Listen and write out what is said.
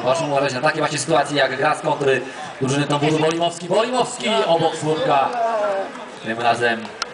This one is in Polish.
Proszę uważać na takie właśnie sytuacje jak gra z kontry drużyny Tamburzu Wolimowski. Wolimowski obok Słupka. Tym razem